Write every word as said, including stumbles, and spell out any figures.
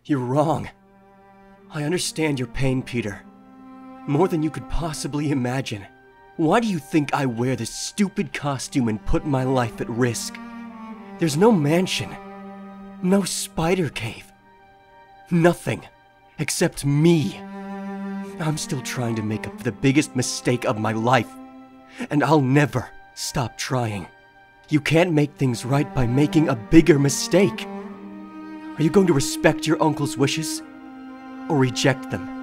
You're wrong. I understand your pain, Peter. More than you could possibly imagine. Why do you think I wear this stupid costume and put my life at risk? There's no mansion. No spider cave. Nothing. Except me. I'm still trying to make up for the biggest mistake of my life. And I'll never stop trying. You can't make things right by making a bigger mistake. Are you going to respect your uncle's wishes? Or reject them?